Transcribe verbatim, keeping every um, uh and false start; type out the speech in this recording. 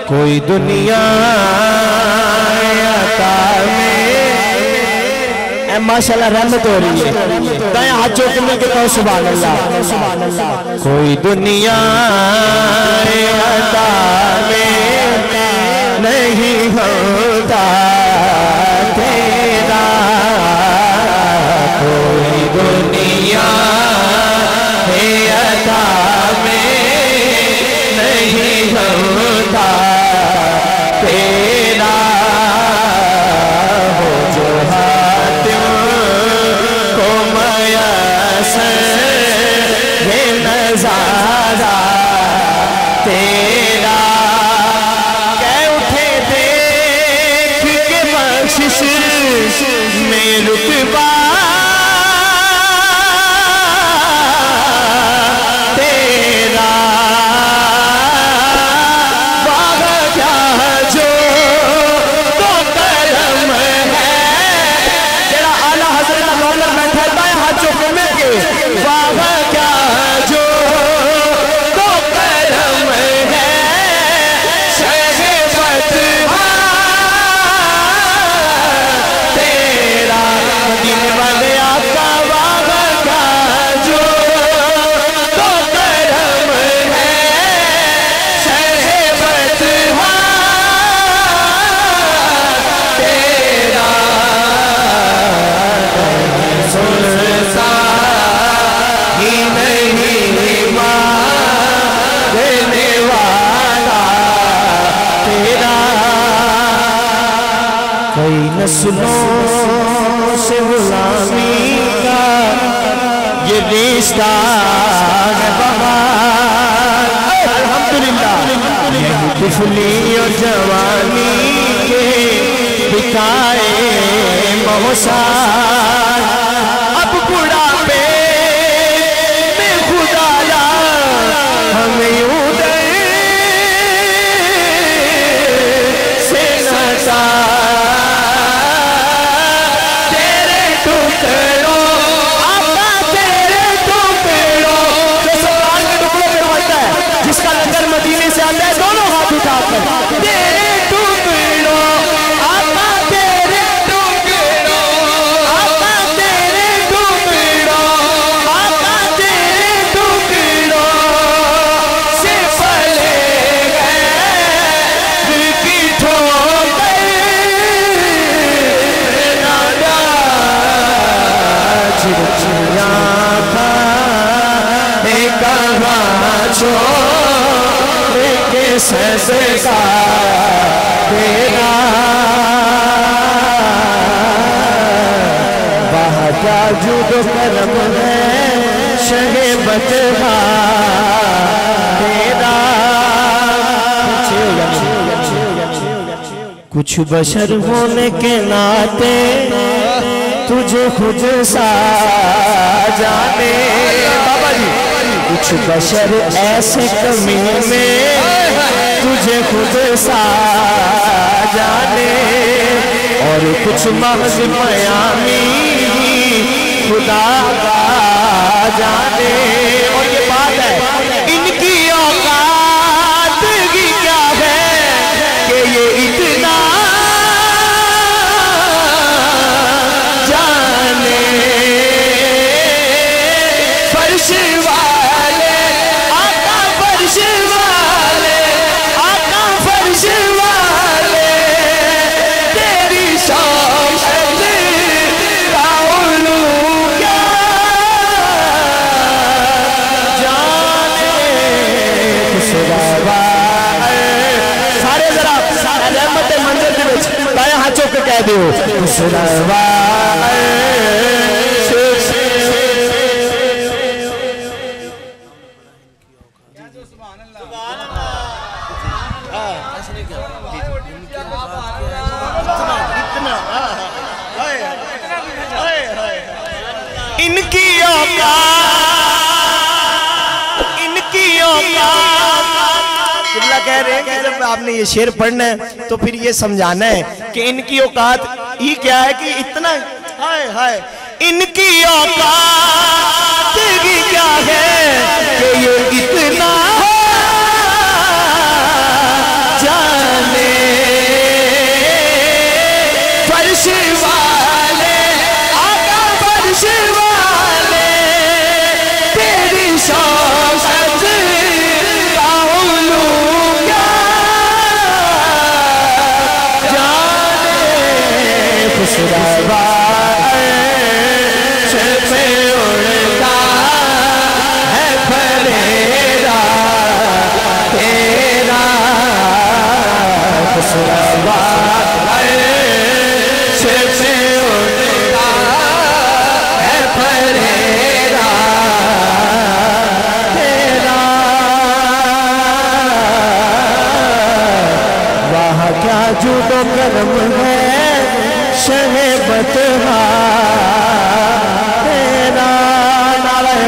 कोई दुनिया माशाल्लाह रहमत हो रही है। दाएं हाथ चौक में के कहो सुभान अल्लाह। कोई दुनिया अता में नहीं होता तेरा, कोई दुनिया अता में नहीं होता तेरा, हो जो नजारा तेरा, कह उठे देख के बख्शिश में रुतबा तेरा, बाग क्या जो तो करम है, जरा आला हजरत मौला बैठा है हाथ चौक में के, बाग क्या जो तो करम है, शहबत तेरा, दिन वाले आपका बाग का जो तो करम है, शहबत तेरा, सुनता ही नहीं मांगने वाला तेरा, कई नस्लों से गुलामी का ये रिश्ता है बहार, अल्हम्दुलिल्लाह यही तिफली और जवानी के बिकाए मौसार, अब बुढ़ापे में खुदाया हमें उदय से नचा, तेरे टुकड़ों आपका तेरे टुकड़ों, जो सवाल के टुकड़ों में बनता है, जिसका लंगर मदीने से आता है दोनों हाथ उठाकर, तेरे टुकड़ों आपका तेरे टुकड़ों, आपका तेरे टुकड़ों, आपका तेरे टुकड़ों से पले गए दिल की ठोकर नादा, चिड़चिड़िया था एक छोड़ के ससका तेरा, बहता जुद करम है शहबत तेरा, कुछ बशर होने के नाते तुझे खुद सा जाने, बाबा जी कुछ बशर ऐसे कमी में तुझे खुद सा जाने, और कुछ महज मयामी खुदा का जाने, और ये बात है इनकी औकात की क्या है कि ये इतना जाने, फर्श वाले आका फर्श वाले, आका फर्श वाले, तेरी शौकत का उलू क्या जाने, खुशरवा सारे जरा रहमत मंजर दे विच दाया हाथ चौक के कह दियो, खुशरवा इनकी औकात, इनकी औकात, किबला कह रहे हैं कि जब आपने ये शेर पढ़ना है तो फिर ये समझाना है कि इनकी औकात ही क्या है कि इतना, हाय हाय इनकी औकात ही क्या है कि ये इतना जाने, जुदो करम